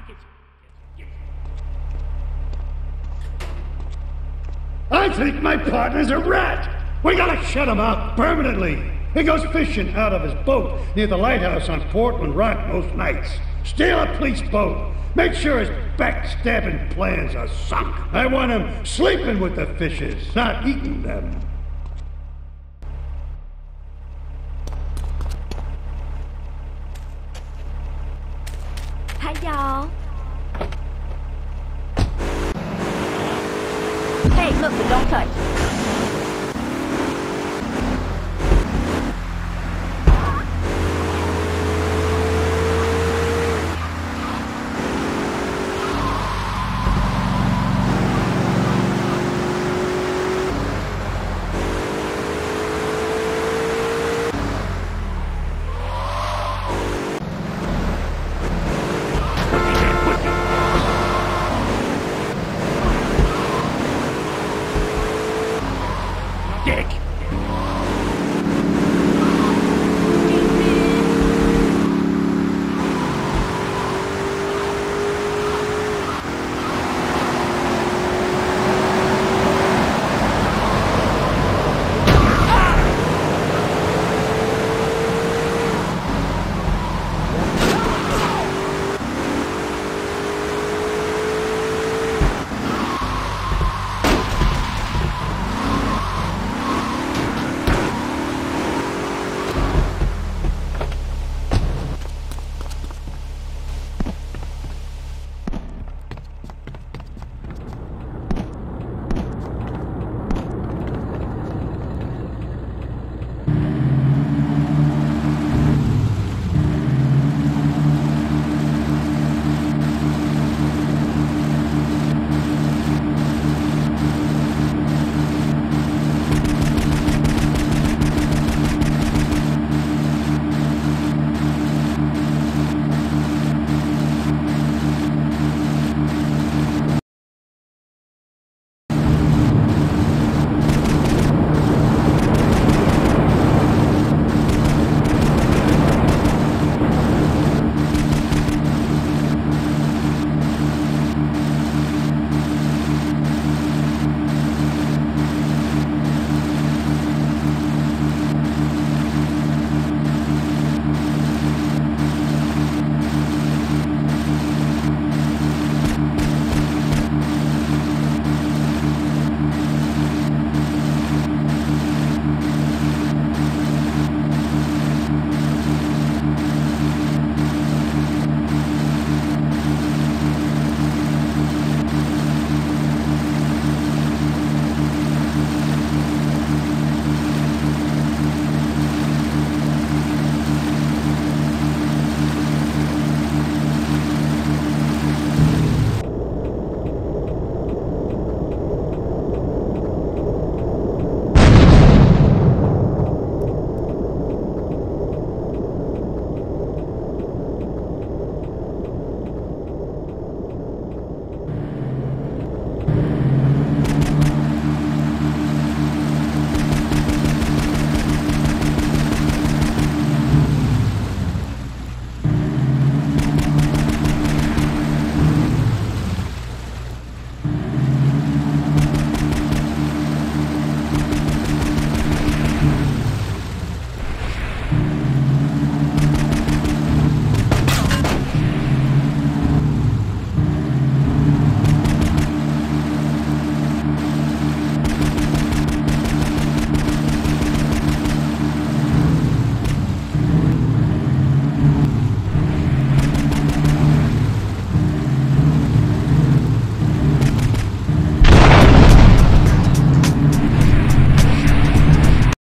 I think my partner's a rat. We gotta shut him out permanently. He goes fishing out of his boat near the lighthouse on Portland Rock most nights. Steal a police boat. Make sure his backstabbing plans are sunk. I want him sleeping with the fishes, not eating them. Hi, y'all. Hey, look, but don't touch.